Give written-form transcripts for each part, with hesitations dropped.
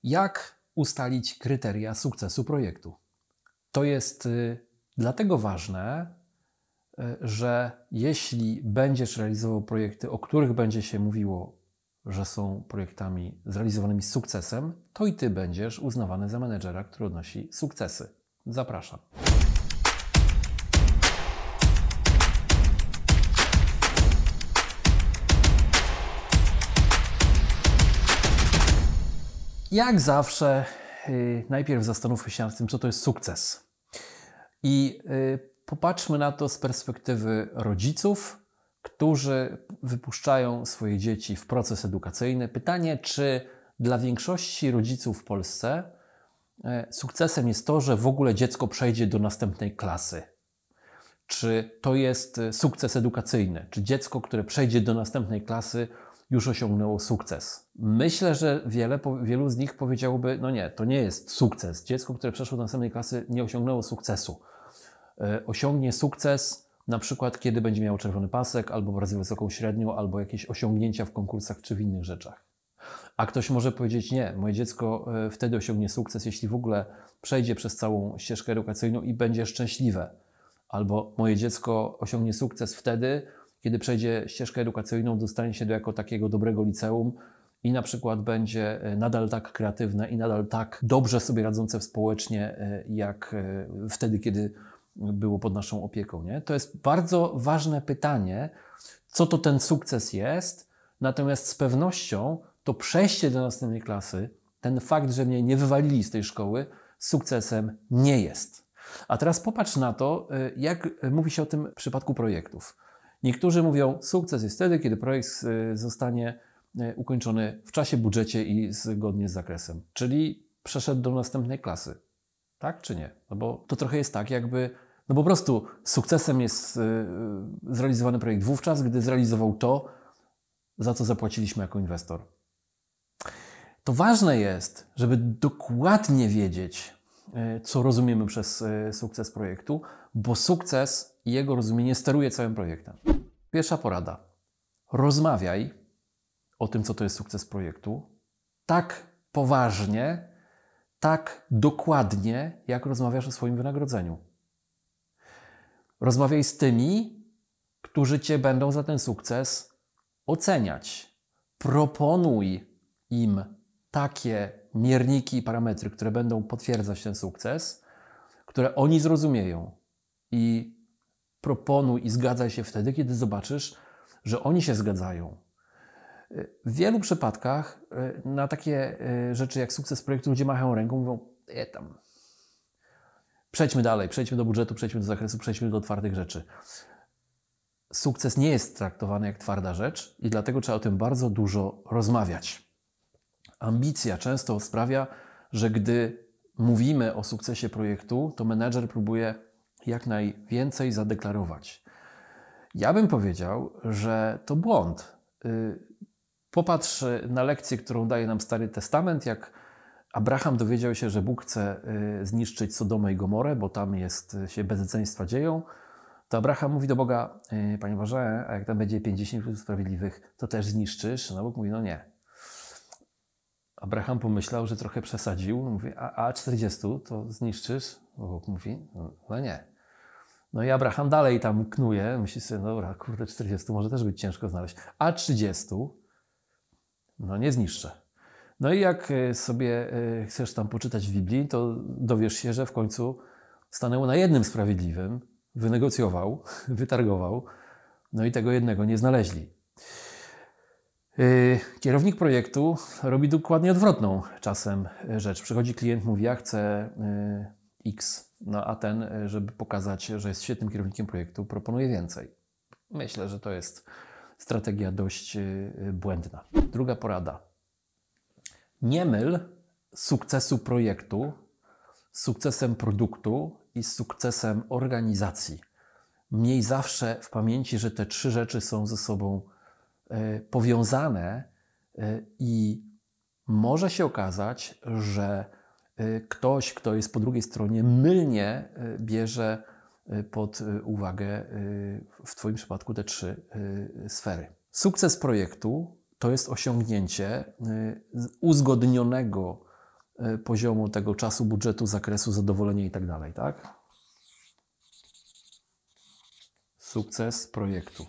Jak ustalić kryteria sukcesu projektu? To jest dlatego ważne, że jeśli będziesz realizował projekty, o których będzie się mówiło, że są projektami zrealizowanymi z sukcesem, to i Ty będziesz uznawany za menedżera, który odnosi sukcesy. Zapraszam. Jak zawsze, najpierw zastanówmy się nad tym, co to jest sukces. I popatrzmy na to z perspektywy rodziców, którzy wypuszczają swoje dzieci w proces edukacyjny. Pytanie, czy dla większości rodziców w Polsce sukcesem jest to, że w ogóle dziecko przejdzie do następnej klasy? Czy to jest sukces edukacyjny? Czy dziecko, które przejdzie do następnej klasy, już osiągnęło sukces? Myślę, że wielu z nich powiedziałoby, no nie, to nie jest sukces. Dziecko, które przeszło do następnej klasy, nie osiągnęło sukcesu. Osiągnie sukces na przykład, kiedy będzie miało czerwony pasek, albo bardzo wysoką średnią, albo jakieś osiągnięcia w konkursach czy w innych rzeczach. A ktoś może powiedzieć, nie, moje dziecko wtedy osiągnie sukces, jeśli w ogóle przejdzie przez całą ścieżkę edukacyjną i będzie szczęśliwe. Albo moje dziecko osiągnie sukces wtedy, kiedy przejdzie ścieżkę edukacyjną, dostanie się do jako takiego dobrego liceum i na przykład będzie nadal tak kreatywne i nadal tak dobrze sobie radzące społecznie, jak wtedy, kiedy było pod naszą opieką. Nie? To jest bardzo ważne pytanie, co to ten sukces jest, natomiast z pewnością to przejście do następnej klasy, ten fakt, że mnie nie wywalili z tej szkoły, sukcesem nie jest. A teraz popatrz na to, jak mówi się o tym w przypadku projektów. Niektórzy mówią, sukces jest wtedy, kiedy projekt zostanie ukończony w czasie, budżecie i zgodnie z zakresem. Czyli przeszedł do następnej klasy. Tak czy nie? No bo to trochę jest tak, jakby, no po prostu sukcesem jest zrealizowany projekt wówczas, gdy zrealizował to, za co zapłaciliśmy jako inwestor. To ważne jest, żeby dokładnie wiedzieć, co rozumiemy przez sukces projektu, bo sukces i jego rozumienie steruje całym projektem. Pierwsza porada. Rozmawiaj o tym, co to jest sukces projektu, tak poważnie, tak dokładnie, jak rozmawiasz o swoim wynagrodzeniu. Rozmawiaj z tymi, którzy Cię będą za ten sukces oceniać. Proponuj im takie mierniki i parametry, które będą potwierdzać ten sukces, które oni zrozumieją. I proponuj i zgadzaj się wtedy, kiedy zobaczysz, że oni się zgadzają. W wielu przypadkach na takie rzeczy jak sukces projektu ludzie machają ręką, mówią, tam. Przejdźmy dalej, przejdźmy do budżetu, przejdźmy do zakresu, przejdźmy do twardych rzeczy. Sukces nie jest traktowany jak twarda rzecz i dlatego trzeba o tym bardzo dużo rozmawiać. Ambicja często sprawia, że gdy mówimy o sukcesie projektu, to menedżer próbuje jak najwięcej zadeklarować. Ja bym powiedział, że to błąd. Popatrz na lekcję, którą daje nam Stary Testament, jak Abraham dowiedział się, że Bóg chce zniszczyć Sodomę i Gomorę, bo tam się bezeceństwa dzieją, to Abraham mówi do Boga, Panie Boże, a jak tam będzie 50 sprawiedliwych, to też zniszczysz? No Bóg mówi, no nie. Abraham pomyślał, że trochę przesadził, mówi, a 40 to zniszczysz? Bóg mówi, no nie. No i Abraham dalej tam knuje, myśli sobie, dobra, kurde, 40 może też być ciężko znaleźć, a 30 no nie zniszczę. No i jak sobie chcesz tam poczytać w Biblii, to dowiesz się, że w końcu stanęło na jednym sprawiedliwym, wynegocjował, wytargował, no i tego jednego nie znaleźli. Kierownik projektu robi dokładnie odwrotną czasem rzecz. Przychodzi klient, mówi, ja chcę X, no a ten, żeby pokazać, że jest świetnym kierownikiem projektu, proponuje więcej. Myślę, że to jest strategia dość błędna. Druga porada. Nie myl sukcesu projektu z sukcesem produktu i z sukcesem organizacji. Miej zawsze w pamięci, że te trzy rzeczy są ze sobą powiązane i może się okazać, że ktoś, kto jest po drugiej stronie, mylnie bierze pod uwagę w Twoim przypadku te trzy sfery. Sukces projektu to jest osiągnięcie uzgodnionego poziomu tego czasu, budżetu, zakresu, zadowolenia i tak dalej, tak? Sukces projektu.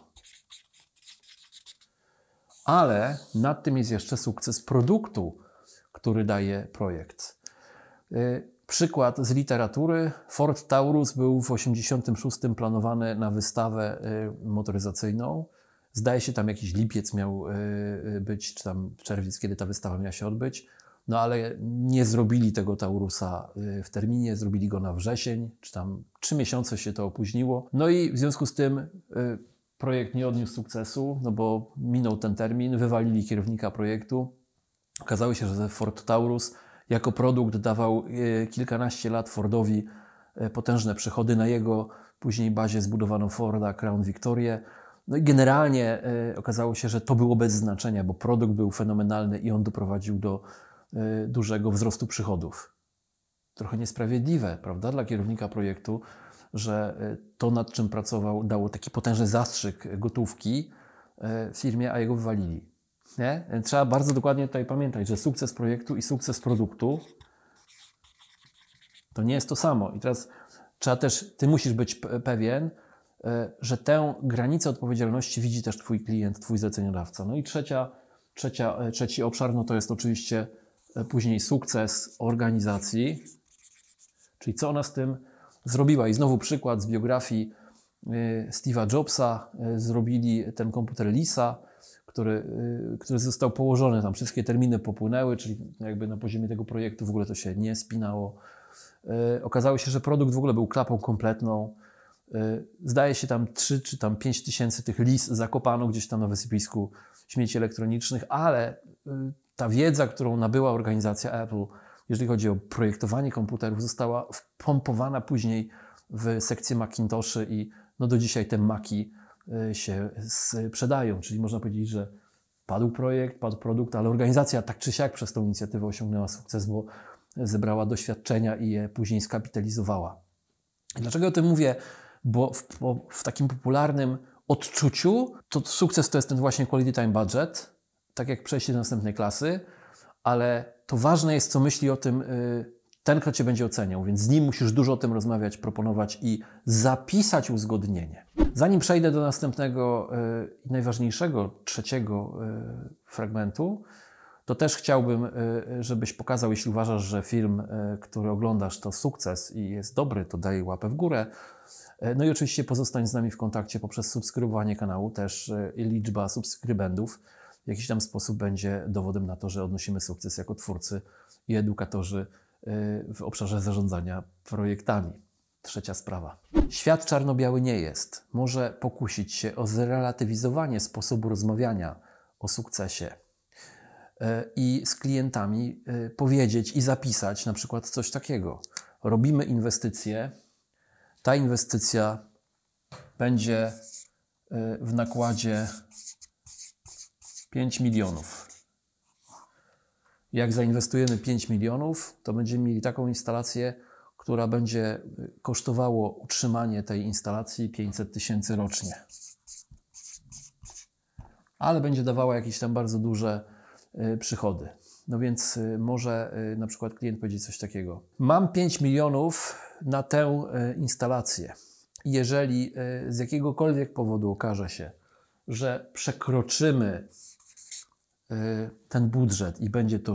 Ale nad tym jest jeszcze sukces produktu, który daje projekt. Przykład z literatury. Ford Taurus był w 1986 planowany na wystawę motoryzacyjną. Zdaje się, tam jakiś lipiec miał być, czy tam czerwiec, kiedy ta wystawa miała się odbyć. No ale nie zrobili tego Taurusa w terminie, zrobili go na wrzesień, czy tam 3 miesiące się to opóźniło. No i w związku z tym projekt nie odniósł sukcesu, no bo minął ten termin, wywalili kierownika projektu. Okazało się, że Ford Taurus jako produkt dawał kilkanaście lat Fordowi potężne przychody. Na jego później bazie zbudowano Forda Crown Victorię. No i generalnie okazało się, że to było bez znaczenia, bo produkt był fenomenalny i on doprowadził do dużego wzrostu przychodów. Trochę niesprawiedliwe, prawda, dla kierownika projektu, że to, nad czym pracował, dało taki potężny zastrzyk gotówki firmie, a jego wywalili. Nie? Trzeba bardzo dokładnie tutaj pamiętać, że sukces projektu i sukces produktu to nie jest to samo. I teraz trzeba też, ty musisz być pewien, że tę granicę odpowiedzialności widzi też twój klient, twój zleceniodawca. No i trzeci obszar, no to jest oczywiście później sukces organizacji, czyli co ona z tym zrobiła. I znowu przykład z biografii Steve'a Jobsa. Zrobili ten komputer Lisa, który został położony, tam wszystkie terminy popłynęły, czyli jakby na poziomie tego projektu w ogóle to się nie spinało. Okazało się, że produkt w ogóle był klapą kompletną. Zdaje się tam 3 czy tam 5 tysięcy tych lis zakopano gdzieś tam na wysypisku śmieci elektronicznych, ale ta wiedza, którą nabyła organizacja Apple, jeżeli chodzi o projektowanie komputerów, została wpompowana później w sekcję Macintoshy i no do dzisiaj te Maki się sprzedają. Czyli można powiedzieć, że padł projekt, padł produkt, ale organizacja tak czy siak przez tą inicjatywę osiągnęła sukces, bo zebrała doświadczenia i je później skapitalizowała. Dlaczego o tym mówię? Bo w takim popularnym odczuciu to sukces to jest ten właśnie quality time budget, tak jak przejście do następnej klasy, ale to ważne jest, co myśli o tym ten, kto cię będzie oceniał, więc z nim musisz dużo o tym rozmawiać, proponować i zapisać uzgodnienie. Zanim przejdę do następnego i najważniejszego, trzeciego fragmentu, to też chciałbym, żebyś pokazał, jeśli uważasz, że film, który oglądasz, to sukces i jest dobry, to daj łapę w górę. No i oczywiście pozostań z nami w kontakcie poprzez subskrybowanie kanału. Też liczba subskrybentów w jakiś tam sposób będzie dowodem na to, że odnosimy sukces jako twórcy i edukatorzy w obszarze zarządzania projektami. Trzecia sprawa. Świat czarno-biały nie jest. Może pokusić się o zrelatywizowanie sposobu rozmawiania o sukcesie i z klientami powiedzieć i zapisać na przykład coś takiego. Robimy inwestycję. Ta inwestycja będzie w nakładzie 5 milionów. Jak zainwestujemy 5 milionów, to będziemy mieli taką instalację, która będzie kosztowało utrzymanie tej instalacji 500 tysięcy rocznie. Ale będzie dawała jakieś tam bardzo duże przychody. No więc może na przykład klient powiedzieć coś takiego. Mam 5 milionów na tę instalację. Jeżeli z jakiegokolwiek powodu okaże się, że przekroczymy ten budżet i będzie to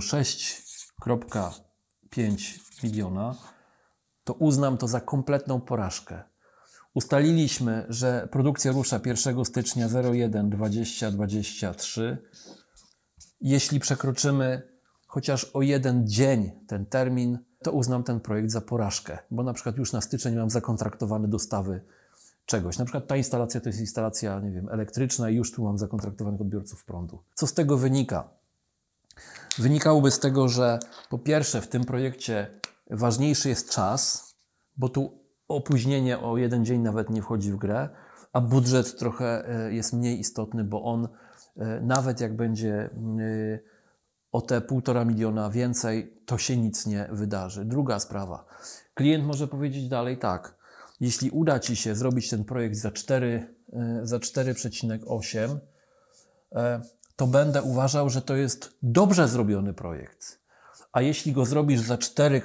6,5 miliona, to uznam to za kompletną porażkę. Ustaliliśmy, że produkcja rusza 1 stycznia 01/2023. Jeśli przekroczymy chociaż o 1 dzień ten termin, to uznam ten projekt za porażkę, bo na przykład już na styczeń mam zakontraktowane dostawy czegoś. Na przykład ta instalacja to jest instalacja, nie wiem, elektryczna i już tu mam zakontraktowanych odbiorców prądu. Co z tego wynika? Wynikałoby z tego, że po pierwsze w tym projekcie ważniejszy jest czas, bo tu opóźnienie o 1 dzień nawet nie wchodzi w grę, a budżet trochę jest mniej istotny, bo on nawet jak będzie o te 1,5 miliona więcej, to się nic nie wydarzy. Druga sprawa. Klient może powiedzieć dalej tak. Jeśli uda Ci się zrobić ten projekt za 4,8, to będę uważał, że to jest dobrze zrobiony projekt. a jeśli go zrobisz za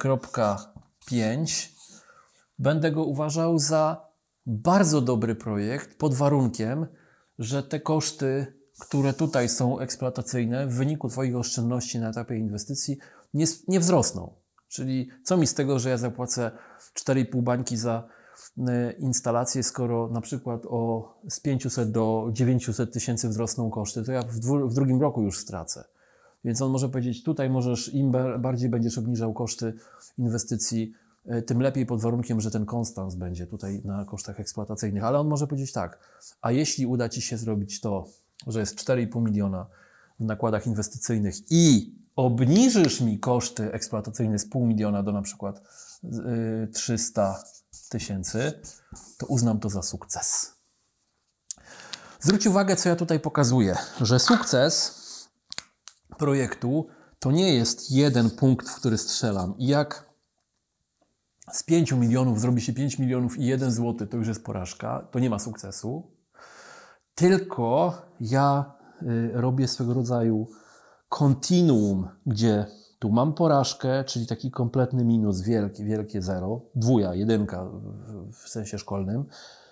4,5, będę go uważał za bardzo dobry projekt pod warunkiem, że te koszty, które tutaj są eksploatacyjne w wyniku Twoich oszczędności na etapie inwestycji nie wzrosną. Czyli co mi z tego, że ja zapłacę 4,5 bańki za instalację, skoro na przykład z 500 do 900 tysięcy wzrosną koszty, to ja w drugim roku już stracę. Więc on może powiedzieć, tutaj możesz, im bardziej będziesz obniżał koszty inwestycji, tym lepiej pod warunkiem, że ten konstans będzie tutaj na kosztach eksploatacyjnych. Ale on może powiedzieć tak, a jeśli uda Ci się zrobić to, że jest 4,5 miliona w nakładach inwestycyjnych i obniżysz mi koszty eksploatacyjne z 0,5 miliona do na przykład 300 tysięcy, to uznam to za sukces. Zwróć uwagę, co ja tutaj pokazuję, że sukces projektu to nie jest jeden punkt, w który strzelam. I jak z 5 milionów zrobi się 5 milionów i 1 złoty, to już jest porażka, to nie ma sukcesu. Tylko ja robię swego rodzaju kontinuum, gdzie tu mam porażkę, czyli taki kompletny minus, wielkie zero, jedynka w sensie szkolnym.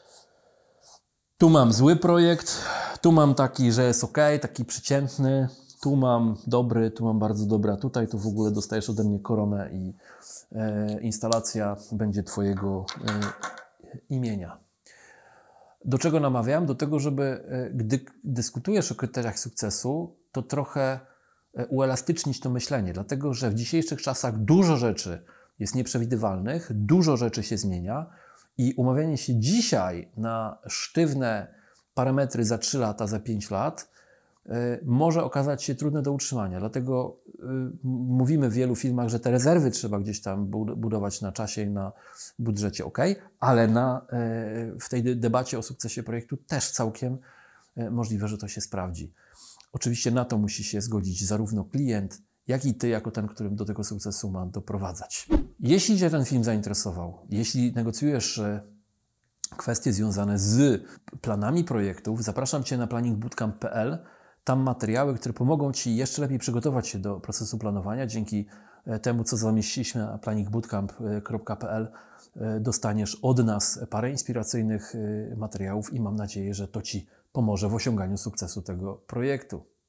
Tu mam zły projekt, tu mam taki, że jest ok, taki przeciętny, tu mam dobry, tu mam bardzo dobry, a tutaj to w ogóle dostajesz ode mnie koronę i instalacja będzie Twojego imienia. Do czego namawiam? Do tego, żeby gdy dyskutujesz o kryteriach sukcesu, to trochę uelastycznić to myślenie, dlatego że w dzisiejszych czasach dużo rzeczy jest nieprzewidywalnych, dużo rzeczy się zmienia i umawianie się dzisiaj na sztywne parametry za 3 lata, za 5 lat może okazać się trudne do utrzymania. Dlatego mówimy w wielu filmach, że te rezerwy trzeba gdzieś tam budować na czasie i na budżecie, ok, ale w tej debacie o sukcesie projektu też całkiem możliwe, że to się sprawdzi. Oczywiście na to musi się zgodzić zarówno klient, jak i Ty, jako ten, którym do tego sukcesu ma doprowadzać. Jeśli Cię ten film zainteresował, jeśli negocjujesz kwestie związane z planami projektów, zapraszam Cię na planningbootcamp.pl. Tam materiały, które pomogą Ci jeszcze lepiej przygotować się do procesu planowania. Dzięki temu, co zamieściliśmy na planningbootcamp.pl, dostaniesz od nas parę inspiracyjnych materiałów i mam nadzieję, że to Ci pomoże w osiąganiu sukcesu tego projektu.